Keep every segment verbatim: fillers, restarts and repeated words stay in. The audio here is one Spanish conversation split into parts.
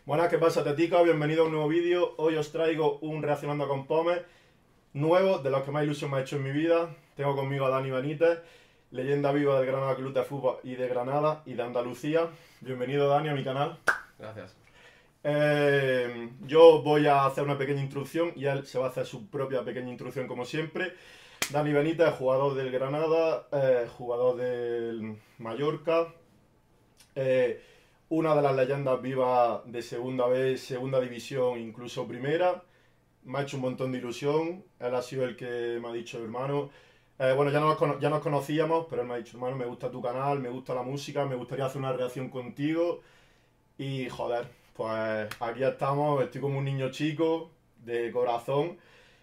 Buenas, ¿qué pasa, Tetica? Bienvenido a un nuevo vídeo. Hoy os traigo un Reaccionando con Pomes nuevo, de los que más ilusión me ha hecho en mi vida. Tengo conmigo a Dani Benítez, leyenda viva del Granada Club de Fútbol y de Granada y de Andalucía. Bienvenido, Dani, a mi canal. Gracias. Eh, yo voy a hacer una pequeña introducción y él se va a hacer su propia pequeña introducción como siempre. Dani Benítez, jugador del Granada, eh, jugador del Mallorca, eh, una de las leyendas vivas de segunda B, segunda división, incluso primera. Me ha hecho un montón de ilusión. Él ha sido el que me ha dicho, hermano. Eh, bueno, ya nos, cono- ya nos conocíamos, pero él me ha dicho, hermano, me gusta tu canal, me gusta la música, me gustaría hacer una reacción contigo. Y joder, pues aquí estamos. Estoy como un niño chico, de corazón.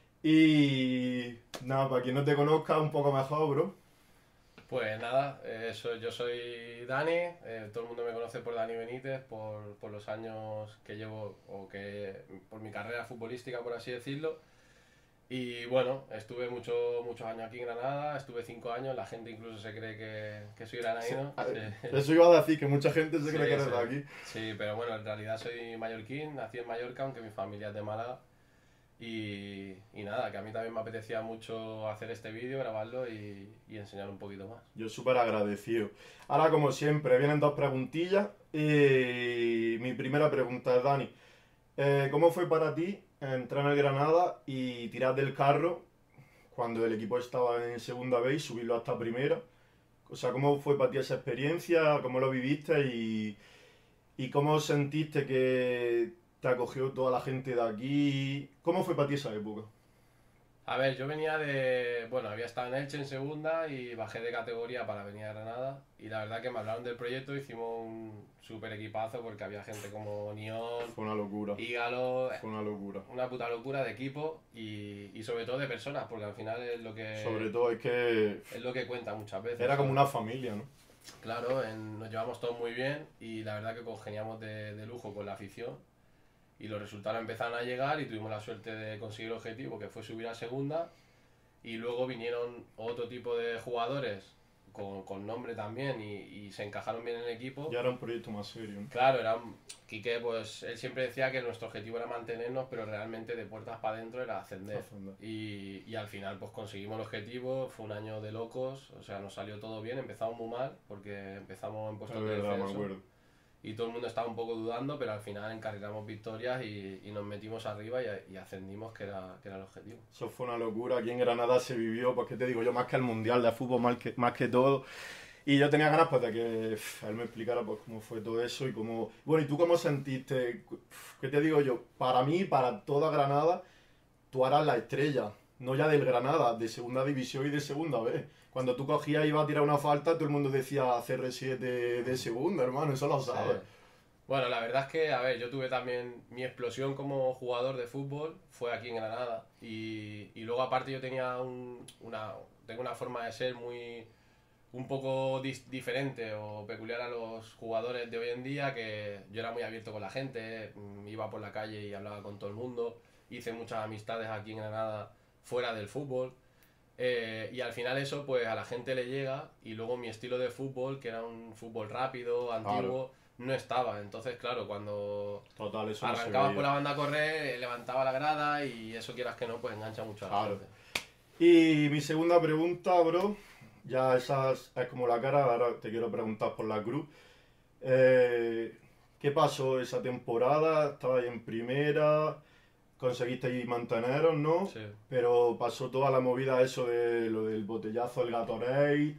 Y nada, para quien no te conozca, un poco mejor, bro. Pues nada, eh, eso, yo soy Dani, eh, todo el mundo me conoce por Dani Benítez, por, por los años que llevo, o que por mi carrera futbolística, por así decirlo. Y bueno, estuve mucho, muchos años aquí en Granada, estuve cinco años, la gente incluso se cree que, que soy granadino. Sí, Eso iba a decir, que mucha gente se sí, cree que eres sí. de aquí. Sí, pero bueno, en realidad soy mallorquín, nací en Mallorca, aunque mi familia es de Málaga. Y, y nada, que a mí también me apetecía mucho hacer este vídeo, grabarlo y, y enseñar un poquito más. Yo súper agradecido. Ahora, como siempre, vienen dos preguntillas. Y mi primera pregunta es, Dani, eh, ¿cómo fue para ti entrar en el Granada y tirar del carro cuando el equipo estaba en segunda B y subirlo hasta primera? O sea, ¿cómo fue para ti esa experiencia? ¿Cómo lo viviste? Y, y cómo sentiste que te acogió toda la gente de aquí. ¿Cómo fue para ti esa época? A ver, yo venía de... Bueno, había estado en Elche en segunda y bajé de categoría para venir a Granada. Y la verdad que me hablaron del proyecto, hicimos un super equipazo porque había gente como Nión, Fue una locura. Ígalo, Fue una locura. una puta locura de equipo y, y sobre todo de personas, porque al final es lo Sobre que, todo es que es lo que cuenta muchas veces, era como ¿sabes? una familia, ¿no? Claro, en- nos llevamos todos muy bien y la verdad que congeniamos de, de lujo con la afición. Y los resultados empezaron a llegar y tuvimos la suerte de conseguir el objetivo, que fue subir a segunda. Y luego vinieron otro tipo de jugadores con, con nombre también y, y se encajaron bien en el equipo. Ya era un proyecto más serio, ¿no? Claro, era un- Quique, pues él siempre decía que nuestro objetivo era mantenernos, pero realmente de puertas para adentro era ascender. Ascender. Y, y al final pues conseguimos el objetivo, fue un año de locos, o sea, nos salió todo bien, empezamos muy mal, porque empezamos en Es puestos de verdad, me descenso acuerdo. y todo el mundo estaba un poco dudando, pero al final encarrilamos victorias y, y nos metimos arriba y, y ascendimos, que era, que era el objetivo. Eso fue una locura. Aquí en Granada se vivió, pues qué te digo yo, más que el Mundial de Fútbol, más que, más que todo. Y yo tenía ganas pues de que uf, él me explicara pues cómo fue todo eso y cómo... Bueno, ¿y tú cómo sentiste? Uf, ¿qué te digo yo? Para mí, para toda Granada, tú eras la estrella. No ya del Granada, de segunda división y de segunda B. Cuando tú cogías y ibas a tirar una falta, todo el mundo decía C R siete de segunda, hermano, eso lo Sí. sabes. Bueno, la verdad es que, a ver, yo tuve también mi explosión como jugador de fútbol, fue aquí en Granada. Y, y luego aparte yo tenía un- una, tengo una forma de ser muy, un poco dis- diferente o peculiar a los jugadores de hoy en día, que yo era muy abierto con la gente, mm, iba por la calle y hablaba con todo el mundo, hice muchas amistades aquí en Granada fuera del fútbol. Eh, y al final eso pues a la gente le llega y luego mi estilo de fútbol, que era un fútbol rápido, antiguo, no estaba. Entonces, claro, cuando Total, eso no se arrancabas por veía. la banda a correr, eh, levantaba la grada y eso quieras que no, pues engancha mucho a la Claro. gente. Y mi segunda pregunta, bro, ya esa es, es como la cara, ahora te quiero preguntar por la cruz. Eh, ¿Qué pasó esa temporada? Estabais en primera, conseguisteis manteneros, ¿no? Sí. Pero pasó toda la movida eso de lo del botellazo del Gatorade,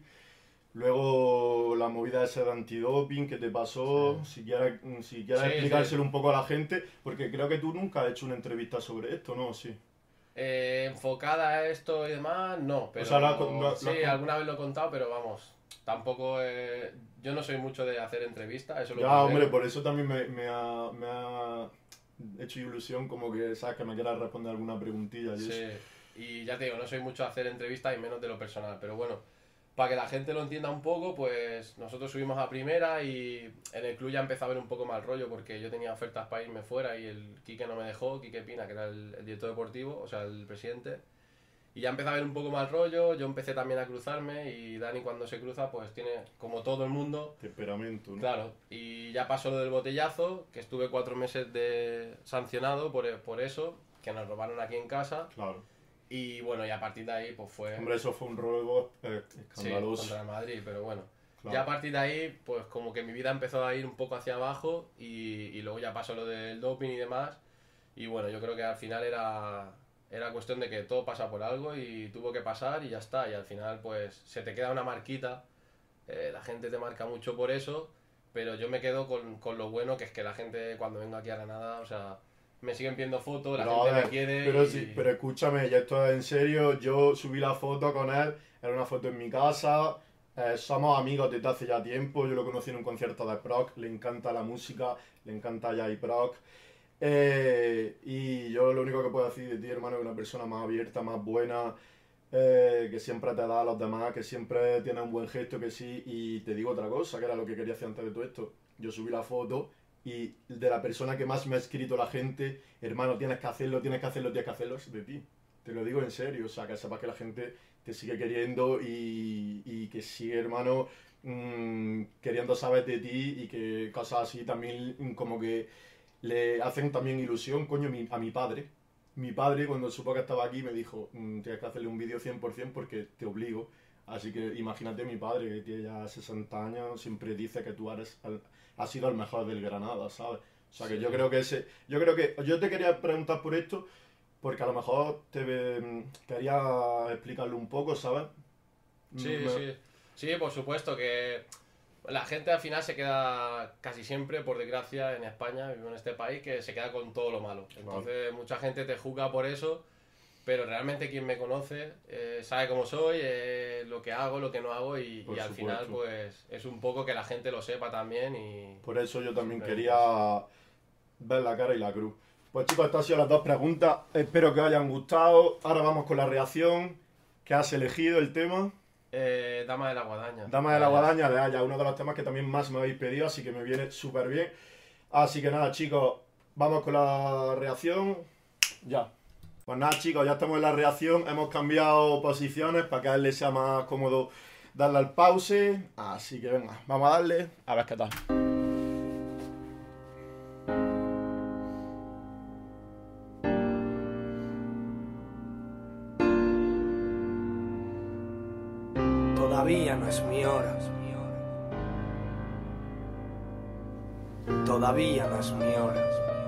luego la movida esa de antidoping que te pasó, Sí. si quieres, si quieres Sí, explicárselo sí. un poco a la gente, porque creo que tú nunca has hecho una entrevista sobre esto, ¿no? Sí. Eh, enfocada a esto y demás, no, O pero sea, lo has con- lo- lo sí, has con- alguna vez lo he contado, pero vamos, tampoco, eh, yo no soy mucho de hacer entrevistas, eso es lo Ya, hombre, primero. por eso también me, me ha, me ha hecho ilusión como que, ¿sabes? Que me quieras responder alguna preguntilla y eso. Sí, y ya te digo, no soy mucho de hacer entrevistas y menos de lo personal, pero bueno, para que la gente lo entienda un poco, pues nosotros subimos a primera y en el club ya empezó a haber un poco mal rollo porque yo tenía ofertas para irme fuera y el Quique no me dejó, Quique Pina, que era el, el director deportivo, o sea, el presidente, Y ya empecé a ver un poco más rollo, yo empecé también a cruzarme y Dani cuando se cruza pues tiene, como todo el mundo... Temperamento, ¿no? Claro, y ya pasó lo del botellazo, que estuve cuatro meses de sancionado por, por eso, que nos robaron aquí en casa. Claro. Y bueno, y a partir de ahí pues fue... Hombre, eso fue un robo eh, escandaloso. Sí, contra el Madrid, pero bueno. Claro. Ya a partir de ahí, pues como que mi vida empezó a ir un poco hacia abajo y, y luego ya pasó lo del doping y demás. Y bueno, yo creo que al final era, era cuestión de que todo pasa por algo y tuvo que pasar y ya está. Y al final pues se te queda una marquita, eh, la gente te marca mucho por eso, pero yo me quedo con, con lo bueno que es que la gente cuando vengo aquí a Granada, o sea, me siguen viendo fotos, la Pero, gente a ver, me quiere pero, y... sí, pero escúchame, ya esto es en serio, yo subí la foto con él, era una foto en mi casa, eh, somos amigos desde hace ya tiempo, yo lo conocí en un concierto de Proc, le encanta la música, le encanta Jay Proc, eh, y yo lo único que puedo decir de ti, hermano, es una persona más abierta, más buena, eh, que siempre te da a los demás, que siempre tiene un buen gesto, que sí, y te digo otra cosa, que era lo que quería hacer antes de todo esto, yo subí la foto y de la persona que más me ha escrito la gente, hermano, tienes que hacerlo, tienes que hacerlo, tienes que hacerlo, es de ti. Te lo digo en serio, o sea, que sepas que la gente te sigue queriendo y, y que sigue, hermano, mmm, queriendo saber de ti y que cosas así también mm, como que le hacen también ilusión, coño, mi- a mi padre. Mi padre, cuando supo que estaba aquí, me dijo, "Mm, tienes que hacerle un vídeo cien por ciento porque te obligo. Así que imagínate mi padre, que tiene ya sesenta años, siempre dice que tú eres el- has sido el mejor del Granada, ¿sabes? O sea que Sí. yo creo que ese, yo creo que, yo te quería preguntar por esto, porque a lo mejor te mm, quería explicarlo un poco, ¿sabes? Sí, Me- sí. Sí, por supuesto que la gente al final se queda casi siempre, por desgracia, en España, vivo en este país, que se queda con todo lo malo. Entonces mucha gente te juzga por eso, pero realmente quien me conoce eh, sabe cómo soy, eh, lo que hago, lo que no hago y, Por y al final supuesto. pues es un poco que la gente lo sepa también y... Por eso yo también Simplemente quería ver la cara y la cruz. Pues chicos, estas han sido las dos preguntas. Espero que os hayan gustado. Ahora vamos con la reacción. ¿Qué has elegido el tema? Eh, Dama de la Guadaña. Dama de la Vaya. Guadaña de Haya, uno de los temas que también más me habéis pedido, así que me viene súper bien. Así que nada, chicos, vamos con la reacción. Ya. Pues nada, chicos, ya estamos en la reacción. Hemos cambiado posiciones para que a él le sea más cómodo darle al pause. Así que venga, vamos a darle. A ver qué tal. Todavía no es mi hora. Todavía no es mi hora.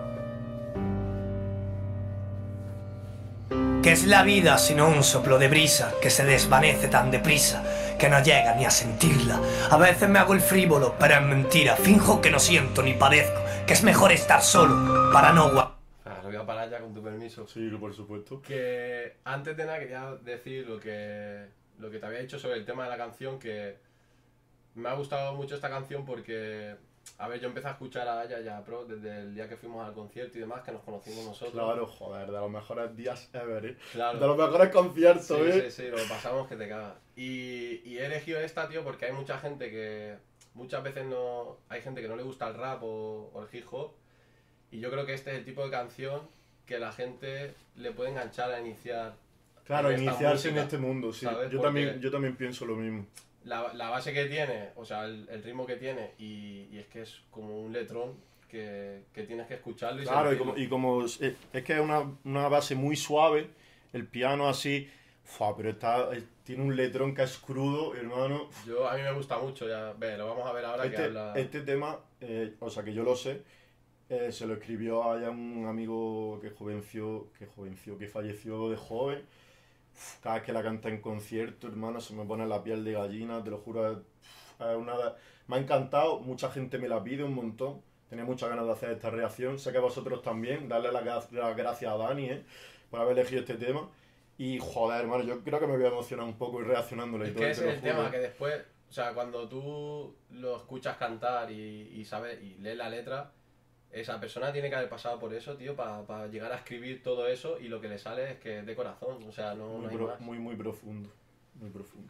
¿Qué es la vida sino un soplo de brisa que se desvanece tan deprisa que no llega ni a sentirla? A veces me hago el frívolo, pero es mentira. Finjo que no siento ni padezco, que es mejor estar solo para no gua... Ah, lo voy a parar ya con tu permiso. Sí, por supuesto. Que antes de nada quería decir lo que, lo que te había dicho sobre el tema de la canción, que me ha gustado mucho esta canción porque, a ver, yo empecé a escuchar a Aya ya Pro desde el día que fuimos al concierto y demás, que nos conocimos nosotros. Claro, joder, de los mejores días ever, ¿eh? Claro. De los mejores conciertos, Sí, ¿eh? sí, sí, lo pasamos que te cagas. Y, y he elegido esta, tío, porque hay mucha gente que muchas veces no... Hay gente que no le gusta el rap o, o el hip hop. Y yo creo que este es el tipo de canción que la gente le puede enganchar a iniciar. Claro, en esta iniciarse en música, este mundo, sí. ¿sabes? Yo Porque también, yo también pienso lo mismo. La, la base que tiene, o sea, el, el ritmo que tiene, y, y es que es como un letrón que, que tienes que escucharlo y Claro, y sentirlo. como, y como es, es que es una, una base muy suave, el piano así, fua, pero está, eh, tiene un letrón que es crudo, hermano. Yo, a mí me gusta mucho, ya, ve, lo vamos a ver ahora que Este, habla... este tema, eh, o sea que yo lo sé, eh, se lo escribió a un amigo que jovenció, que jovenció, que falleció de joven. Uf, cada vez que la canta en concierto, hermano, se me pone la piel de gallina, te lo juro. Es, es una, me ha encantado, mucha gente me la pide un montón. Tenía muchas ganas de hacer esta reacción. Sé que vosotros también, darle las gra- las gracias a Dani, ¿eh? Por haber elegido este tema. Y joder, hermano, yo creo que me voy a emocionar un poco y reaccionándole y Es todo. que ese te es lo el juro. tema, que después, o sea, cuando tú lo escuchas cantar y, y sabes, y lees la letra, esa persona tiene que haber pasado por eso, tío, para llegar a escribir todo eso y lo que le sale es que es de corazón, o sea, no, no Muy, hay pro- más. muy, muy profundo. Muy profundo.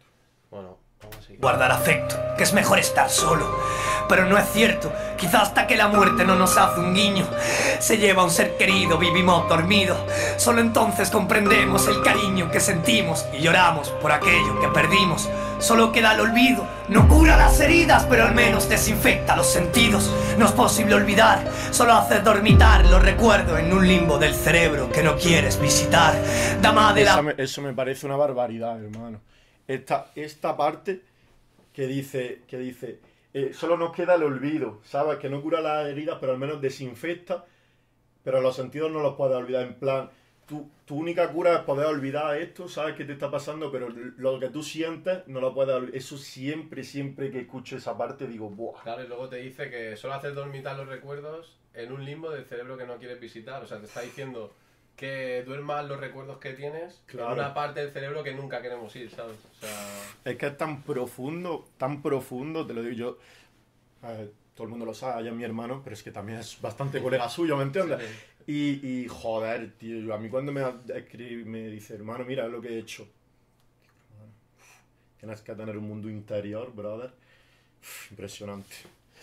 Bueno, vamos a seguir. Guardar afecto, que es mejor estar solo. Pero no es cierto, quizá hasta que la muerte no nos hace un guiño. Se lleva a un ser querido, vivimos dormidos. Solo entonces comprendemos el cariño que sentimos y lloramos por aquello que perdimos. Solo queda el olvido, no cura las heridas, pero al menos desinfecta los sentidos. No es posible olvidar, solo hace dormitar los recuerdos en un limbo del cerebro que no quieres visitar. Dama de la... Eso me, eso me parece una barbaridad, hermano. Esta, esta parte que dice, que dice eh, solo nos queda el olvido, ¿sabes? Que no cura las heridas, pero al menos desinfecta, pero los sentidos no los puedes olvidar. En plan, tu, tu única cura es poder olvidar esto, ¿sabes? Que te está pasando, pero lo que tú sientes no lo puedes olvidar. Eso siempre, siempre que escucho esa parte digo, ¡buah! Claro, y luego te dice que solo haces dormitar los recuerdos en un limbo del cerebro que no quieres visitar. O sea, te está diciendo que duermas los recuerdos que tienes Claro. en una parte del cerebro que nunca queremos ir, ¿sabes? O sea... Es que es tan profundo, tan profundo, te lo digo yo. Eh, todo el mundo lo sabe, ella es mi hermano, pero es que también es bastante colega suyo, ¿me entiendes? Sí. Y, y joder, tío, yo- a mí cuando me escribe, me dice, hermano, mira lo que he hecho. Hermano, tienes que tener un mundo interior, brother. Uf, impresionante.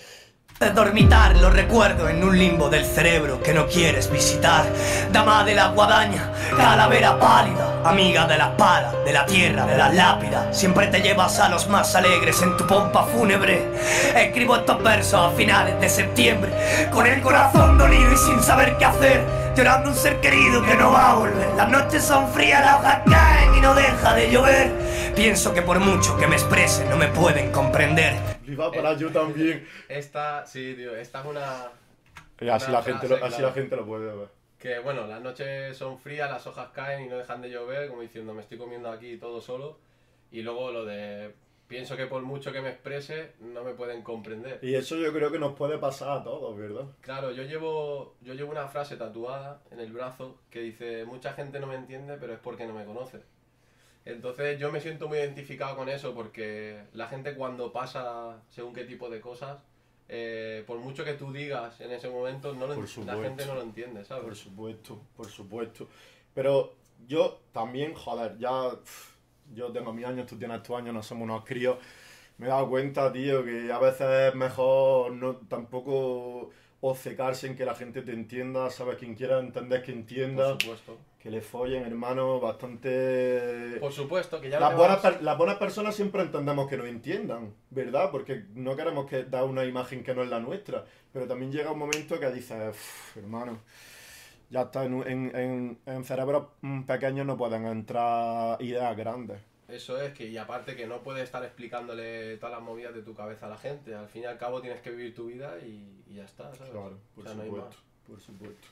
de dormitar los recuerdos en un limbo del cerebro que no quieres visitar. Dama de la guadaña, calavera pálida, amiga de las palas, de la tierra, de las lápidas. Siempre te llevas a los más alegres en tu pompa fúnebre. Escribo estos versos a finales de septiembre, con el corazón dolido y sin saber qué hacer, llorando un ser querido que no va a volver. Las noches son frías, las hojas caen y no deja de llover. Pienso que por mucho que me exprese no me pueden comprender. Iba para yo también. Esta, sí, tío, esta es una... Y así, una la gente, frase, lo, así claro. la gente lo puede ver. Que bueno, las noches son frías, las hojas caen y no dejan de llover, como diciendo, me estoy comiendo aquí todo solo. Y luego lo de, pienso que por mucho que me exprese, no me pueden comprender. Y eso yo creo que nos puede pasar a todos, ¿verdad? Claro, yo llevo, yo llevo una frase tatuada en el brazo que dice, mucha gente no me entiende, pero es porque no me conoce. Entonces yo me siento muy identificado con eso porque la gente cuando pasa según qué tipo de cosas, eh, por mucho que tú digas en ese momento, no lo Por en- la supuesto. gente no lo entiende, ¿sabes? Por supuesto, por supuesto. Pero yo también, joder, ya pf, yo tengo mis años, tú tienes tus años, no somos unos críos. Me he dado cuenta, tío, que a veces es mejor no tampoco obcecarse en que la gente te entienda, ¿sabes? Quien quiera entender que entienda, Por supuesto. que le follen, hermano, bastante... Por supuesto, que ya Las lo buenas, llevamos- per- las buenas personas siempre entendemos que nos entiendan, ¿verdad? Porque no queremos que dar una imagen que no es la nuestra. Pero también llega un momento que dices, "Uf, hermano, ya está, en, en, en, en cerebros mm, pequeños no pueden entrar ideas grandes. Eso es, que y aparte que no puedes estar explicándole todas las movidas de tu cabeza a la gente. Al fin y al cabo tienes que vivir tu vida y, y ya está, ¿sabes? Claro, por O sea, no hay supuesto, más. por supuesto.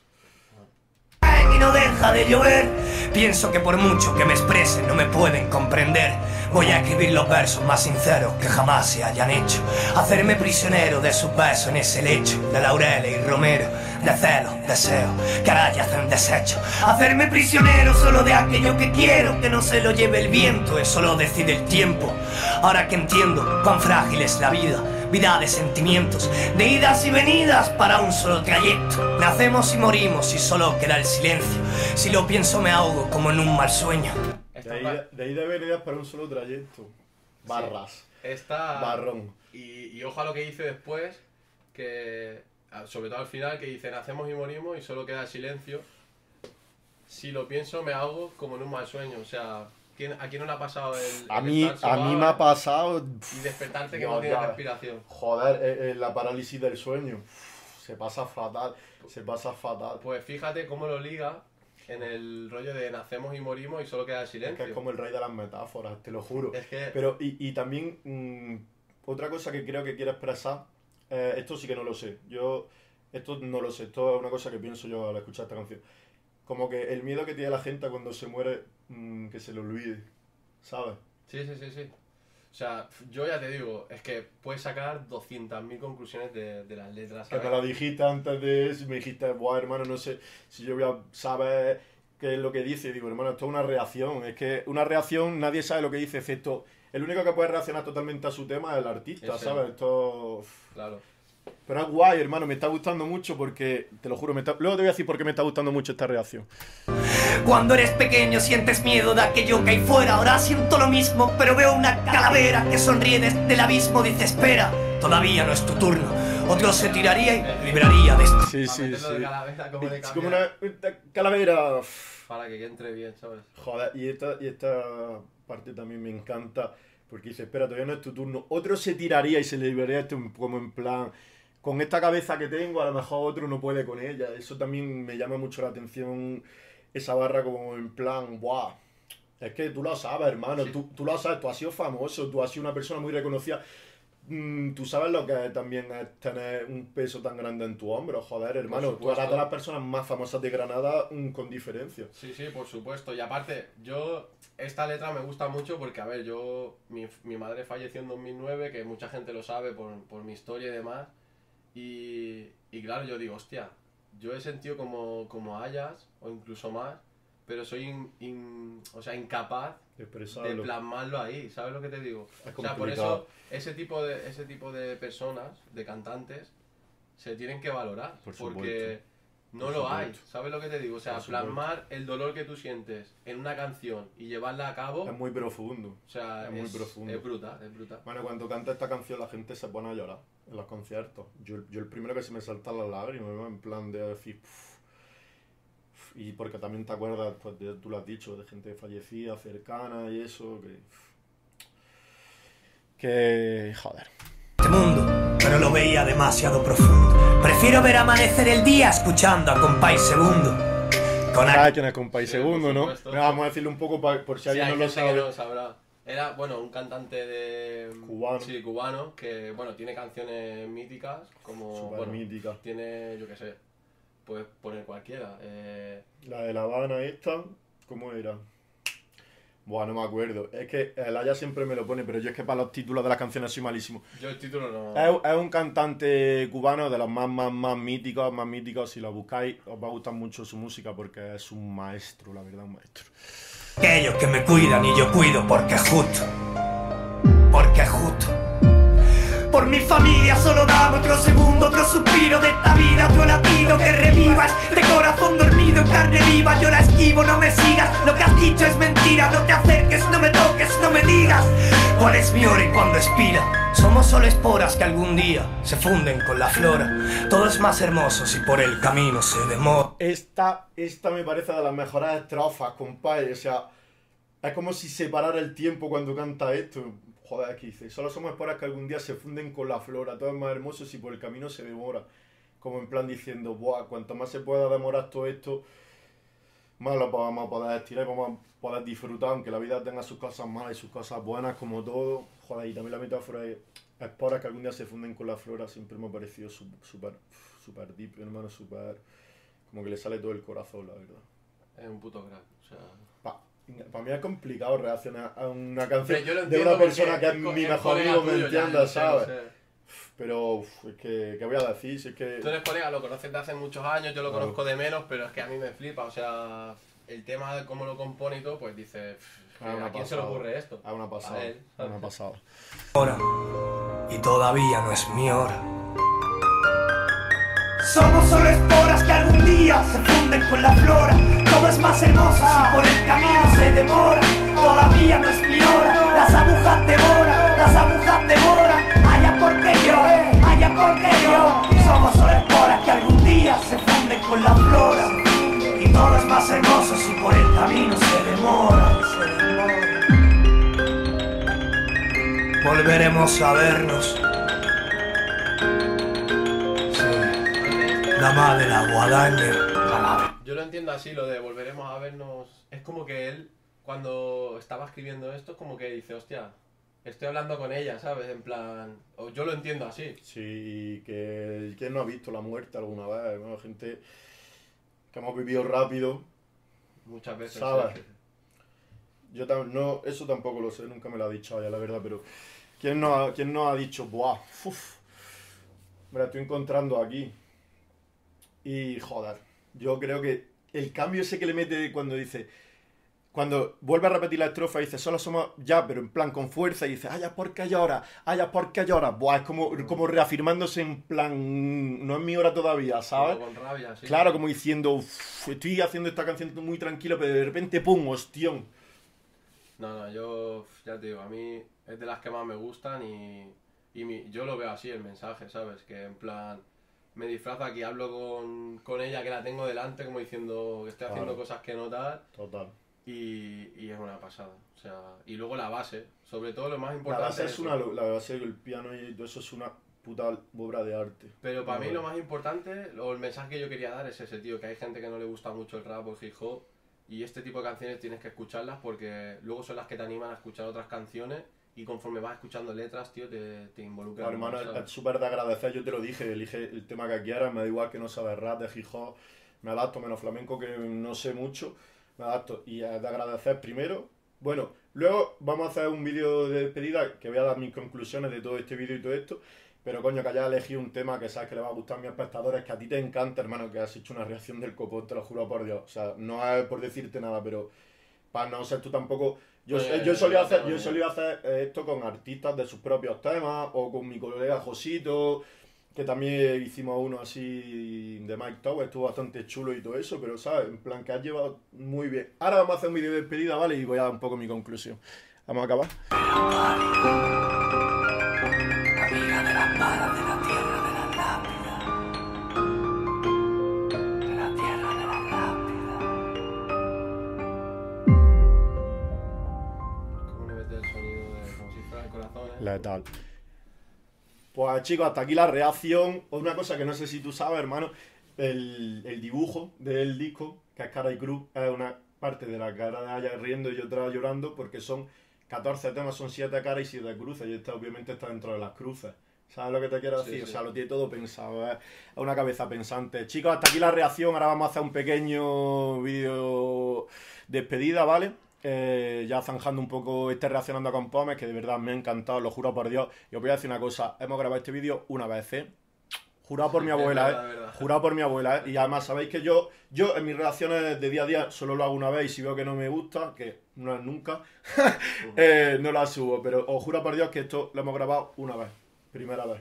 Y no deja de llover. Pienso que por mucho que me expresen no me pueden comprender. Voy a escribir los versos más sinceros que jamás se hayan hecho. Hacerme prisionero de sus besos en ese lecho de laureles y romero, de celos, deseo, que ahora yacen deshecho. Hacerme prisionero solo de aquello que quiero, que no se lo lleve el viento, eso lo decide el tiempo. Ahora que entiendo cuán frágil es la vida, vida de sentimientos, de idas y venidas para un solo trayecto. Nacemos y morimos y solo queda el silencio. Si lo pienso me ahogo como en un mal sueño. De Esta, ahí, va- de ahí de venidas para un solo trayecto. Barras. esta- Barrón. Y, y ojo a lo que dice después, que a- sobre todo al final, que dice, nacemos y morimos y solo queda el silencio. Si lo pienso me ahogo como en un mal sueño. O sea, ¿quién, ¿a quién no le ha pasado el, A el mí, estar a mí sobao me ha pasado... y despertarte que No, no tienes ya. respiración? Joder, eh, eh, la parálisis del sueño. Se pasa fatal, se pasa fatal. Pues fíjate cómo lo liga en el rollo de nacemos y morimos y solo queda el Es silencio. que es como el rey de las metáforas, te lo juro. Es que- Pero, y, y también, mm, otra cosa que creo que quiere expresar, eh, esto sí que no lo sé. Yo, esto no lo sé, esto es una cosa que pienso yo al escuchar esta canción. Como que el miedo que tiene la gente cuando se muere, mm, que se le olvide, ¿sabes? Sí, sí, sí, sí. O sea, yo ya te digo, es que puedes sacar doscientas mil conclusiones de, de las letras, Que ¿sabes? me lo dijiste antes de eso y me dijiste, buah, hermano, no sé si yo voy a saber qué es lo que dice. Y digo, hermano, esto es una reacción. Es que una reacción, nadie sabe lo que dice, excepto el único que puede reaccionar totalmente a su tema es el artista, Ese. ¿sabes? Esto... Claro. Pero es guay, hermano, me está gustando mucho porque, te lo juro, me está... luego te voy a decir por qué me está gustando mucho esta reacción. Cuando eres pequeño sientes miedo de aquello que hay fuera. Ahora siento lo mismo, pero veo una calavera que sonríe desde el abismo. Dice, espera, todavía no es tu turno. Otro se tiraría y libraría de esto. Sí, sí, sí. De calavera, como de Es como una una calavera. Para que entre bien, ¿sabes? Joder, y esta, y esta parte también me encanta. Porque dice, espera, todavía no es tu turno. Otro se tiraría y se libraría esto como en plan... Con esta cabeza que tengo, a lo mejor otro no puede con ella. Eso también me llama mucho la atención. Esa barra como en plan, ¡buah! Es que tú lo sabes, hermano. Sí. Tú, tú lo sabes, tú has sido famoso, tú has sido una persona muy reconocida. Mm, tú sabes lo que también es tener un peso tan grande en tu hombro, joder, hermano. Tú eras de las personas más famosas de Granada mm, con diferencia. Sí, sí, por supuesto. Y aparte, yo, esta letra me gusta mucho porque, a ver, yo, mi, mi madre falleció en dos mil nueve, que mucha gente lo sabe por, por mi historia y demás. Y, y claro, yo digo, hostia, yo he sentido como, como hayas, o incluso más, pero soy in, in- o sea, incapaz De de expresarlo. plasmarlo ahí, ¿sabes lo que te digo? Es O sea, por complicado. eso ese tipo de, ese tipo de personas, de cantantes, se tienen que valorar, Por porque no Por lo hay, supuesto. ¿sabes lo que te digo? O sea, Por supuesto. plasmar el dolor que tú sientes en una canción y llevarla a cabo, Es muy profundo. o sea, es muy es, profundo. es brutal, es brutal. Bueno, cuando canta esta canción la gente se pone a llorar en los conciertos. Yo, yo el primero que se me saltan las lágrimas, ¿no? En plan de decir... "Puf". Y porque también te acuerdas, pues de- tú lo has dicho, de gente fallecida, cercana y eso, que... Que... joder. Este mundo, pero lo veía demasiado profundo. Prefiero ver amanecer el día escuchando a Compay Segundo. Con ¿Sabes aquel quién es Compay Sí, Segundo, por no? supuesto. Venga, vamos a decirle un poco pa- por si Sí, alguien hay no lo gente que sabe. no lo sabrá. Era, bueno, un cantante de... Cubano. Sí, cubano, que, bueno, tiene canciones míticas, como, Súper bueno, mítica. tiene, yo qué sé, puedes poner cualquiera. Eh, La de La Habana esta, ¿cómo era? Buah, no me acuerdo. Es que el Aya siempre me lo pone, pero yo es que para los títulos de las canciones soy malísimo. yo el título no... Es, es un cantante cubano de los más, más, más míticos, más míticos. Si lo buscáis, os va a gustar mucho su música porque es un maestro, la verdad, un maestro. aquellos que me cuidan y yo cuido porque es justo. Porque es justo. Por mi familia solo dame otro segundo, otro suspiro de esta vida, otro latido que revivas, de corazón dormido en carne viva. Yo la esquivo, no me sigas, lo que has dicho es mentira. No te acerques, no me toques, no me digas cuál es mi hora y cuándo expira. Somos solo esporas que algún día se funden con la flora. Todo es más hermoso si por el camino se demora. Esta, esta me parece de las mejores estrofas, compadre. O sea, es como si separara el tiempo cuando canta esto. Joder, aquí dice, solo somos esporas que algún día se funden con la flora. Todo es más hermoso si por el camino se demora. Como en plan diciendo, buah, cuanto más se pueda demorar todo esto, más lo vamos a poder estirar y vamos a poder disfrutar, aunque la vida tenga sus cosas malas y sus cosas buenas, como todo. Joder, y también la metáfora de esporas que algún día se funden con la flora siempre me ha parecido su- súper, súper deep, hermano, súper... Como que le sale todo el corazón, la verdad. Es un puto crack, o sea... Para mí es complicado reaccionar a una canción Hombre, yo lo de entiendo una persona porque que es co- mi mejor colega amigo, me tuyo, ya, entienda, lo sé, lo ¿sabes? sé. Pero, uf, es que, ¿qué voy a decir? Si es que... Tú eres colega, lo conoces de hace muchos años, yo lo Claro. conozco de menos, pero es que a mí me flipa, o sea, el tema de cómo lo compone y todo, pues dices, "Pff, Ah, una ¿a quién se le pasada. ocurre esto?" A una pasada, A él, a ¿sabes? una pasada. hora y todavía no es mi hora. Somos solo esporas que algún día se funden con la flora. Todo es más hermoso si por el camino se demora. Todavía no es mi hora. Las agujas devoran, las agujas devoran. Allá porque yo, allá porque yo. Somos solo esporas que algún día se funden con la flora. Y todo es más hermoso si por el camino se demora. Se demora. Volveremos a vernos. La madre de la guadaña. Yo lo entiendo así, lo de volveremos a vernos, es como que él, cuando estaba escribiendo esto, es como que dice, hostia, estoy hablando con ella, ¿sabes? En plan, o yo lo entiendo así. Sí, que ¿quién no ha visto la muerte alguna vez? Bueno, gente que hemos vivido rápido, Muchas veces. ¿sabes? sí. yo tam- no, eso tampoco lo sé, nunca me lo ha dicho ella, la verdad, pero ¿quién no ha, quién no ha dicho, buah, uf, me la estoy encontrando aquí? Y joder, yo creo que el cambio ese que le mete cuando dice, cuando vuelve a repetir la estrofa y dice, solo somos ya, pero en plan con fuerza, y dice, ay, ya, ¿por qué lloras? Ay, ya, ¿por qué lloras? Buah, es como, como reafirmándose en plan, no es mi hora todavía, ¿sabes? Con rabia, sí. Claro, como diciendo, uff, estoy haciendo esta canción muy tranquilo, pero de repente, pum, hostión. No, no, yo, ya te digo, a mí es de las que más me gustan y, y mi, yo lo veo así, el mensaje, ¿sabes? Que en plan, me disfraza que hablo con, con ella, que la tengo delante, como diciendo que estoy haciendo Claro. cosas que no tal. Total. Y, y es una pasada, o sea, y luego la base, sobre todo lo más La importante base es eso. una, la base del piano y todo eso es una puta obra de arte. Pero para mí Bueno. lo más importante, o el mensaje que yo quería dar es ese, tío, que hay gente que no le gusta mucho el rap o el hip hop y este tipo de canciones tienes que escucharlas porque luego son las que te animan a escuchar otras canciones y conforme vas escuchando letras, tío, te, te involucran. Claro, hermano, más, es ¿sabes? es súper de agradecer, yo te lo dije, elige el tema que quieras, me da igual que no sabes rap, de hip hop, me adapto, menos flamenco que no sé mucho, me adapto. Y es de agradecer primero. Bueno, luego vamos a hacer un vídeo de despedida que voy a dar mis conclusiones de todo este vídeo y todo esto. Pero coño, que hayas elegido un tema que sabes que le va a gustar a mis espectadores, que a ti te encanta, hermano, que has hecho una reacción del copón, te lo juro por Dios. O sea, no es por decirte nada, pero para no ser tú tampoco. Yo, Oye, yo solía ya hacer, tengo yo ya. solía hacer eh, esto con artistas de sus propios temas, o con mi colega Josito, que también hicimos uno así de Mike Tower, estuvo bastante chulo y todo eso, pero sabes, en plan que has llevado muy bien. Ahora vamos a hacer un vídeo de despedida, ¿vale? Y voy a dar un poco mi conclusión. Vamos a acabar. Amiga de la para de la tierra de la lápida, de la tierra de la lápida. ¿Cómo le metes el sonido de como si fuera el corazón, eh? Letal. Pues chicos, hasta aquí la reacción. Una cosa que no sé si tú sabes, hermano, el, el dibujo del disco, que es cara y cruz, es una parte de la cara de ella riendo y otra llorando, porque son catorce temas, son siete caras y siete cruces, y esta obviamente está dentro de las cruces. ¿Sabes lo que te quiero Sí, decir? sí. O sea, lo tiene todo pensado, es una cabeza pensante. Chicos, hasta aquí la reacción, ahora vamos a hacer un pequeño vídeo despedida, ¿vale? Eh, ya zanjando un poco este reaccionando con Pomes, que de verdad me ha encantado, lo juro por Dios. Y os voy a decir una cosa, hemos grabado este vídeo una vez, ¿eh? Jurado por mi Es abuela, verdad, ¿eh? verdad. Jurado por mi abuela, ¿eh? Y además sabéis que yo, yo en mis reacciones de día a día solo lo hago una vez y si veo que no me gusta, que no es nunca, eh, no la subo. Pero os juro por Dios que esto lo hemos grabado una vez, primera vez.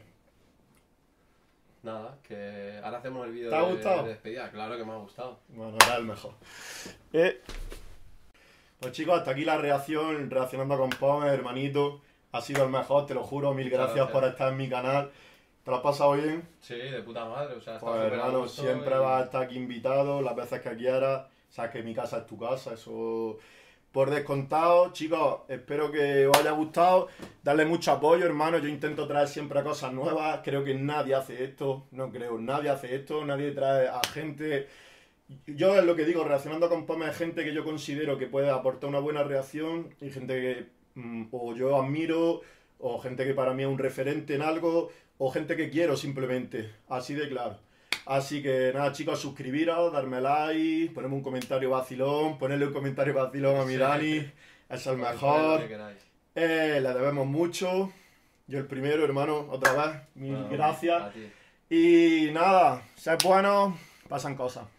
Nada, que ahora hacemos el vídeo ¿Te ha de, gustado? de despedida, claro que me ha gustado. Bueno, era el mejor. Eh, pues chicos, hasta aquí la reacción, reaccionando con Pomes, hermanito. Ha sido el mejor, te lo juro. Mil Muchas gracias, gracias. por estar en mi canal. ¿Te lo has pasado bien? Sí, de puta madre, o sea, está Pues súper a hermano, gusto siempre y- vas a estar aquí invitado, las veces que quieras. Sabes que mi casa es tu casa, eso por descontado. Chicos, espero que os haya gustado. Darle mucho apoyo, hermano. Yo intento traer siempre cosas nuevas. Creo que nadie hace esto. No creo, nadie hace esto. Nadie trae a gente. Yo es lo que digo, reaccionando con Pomes, gente que yo considero que puede aportar una buena reacción y gente que mm, o yo admiro, o gente que para mí es un referente en algo, o gente que quiero simplemente, así de claro. Así que nada, chicos, suscribiros, darme like, ponerme un comentario vacilón, ponerle un comentario vacilón a mi Sí. Dani, es el Ponéis lo mejor. que queráis. Eh, le debemos mucho. Yo el primero, hermano, otra vez, mil Bueno, gracias. a ti. Y nada, sed buenos, pasan cosas.